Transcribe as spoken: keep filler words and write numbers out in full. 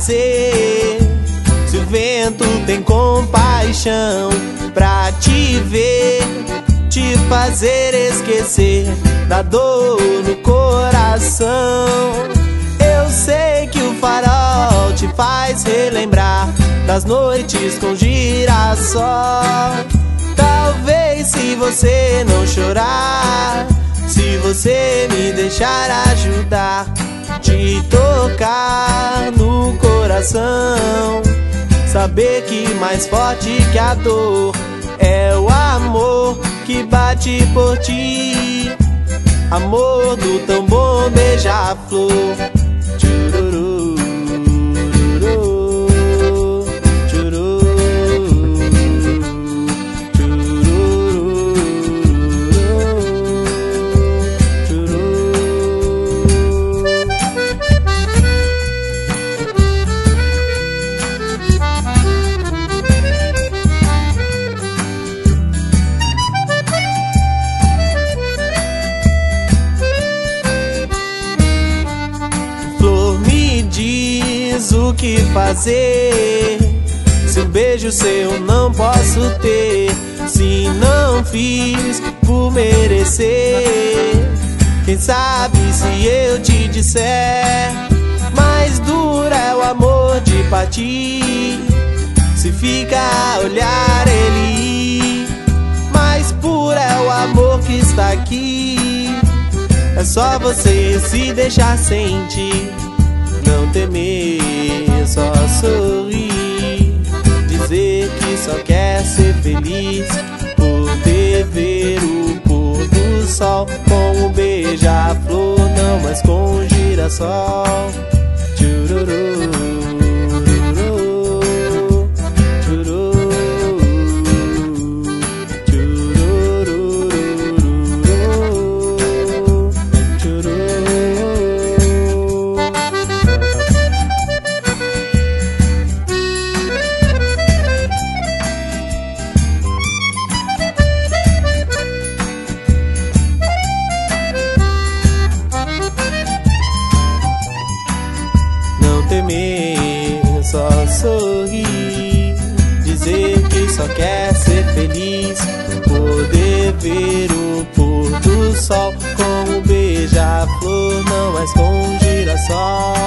fazer? Se o vento tem compaixão pra te ver, te fazer esquecer da dor no coração. Eu sei que o farol te faz relembrar das noites com girassol. Talvez se você não chorar, se você me deixar ajudar, te tocar no coração, saber que mais forte que a dor é o amor que bate por ti, amor do tão bom beija-flor. Tchururu, tchururu, tchururu, tchururu, tchururu. Diz o que fazer, se um beijo seu não posso ter, se não fiz por merecer. Quem sabe se eu te disser, mais duro é o amor de partir, se fica a olhar ele ir, mais puro é o amor que está aqui. É só você se deixar sentir, não temer, só sorrir, dizer que só quer ser feliz, poder ver o pôr do sol com o beija-flor, não mais com o girassol. Tchururu, temer, só sorrir, dizer que só quer ser feliz, poder ver o pôr do sol com o beija-flor, não mais com o girassol.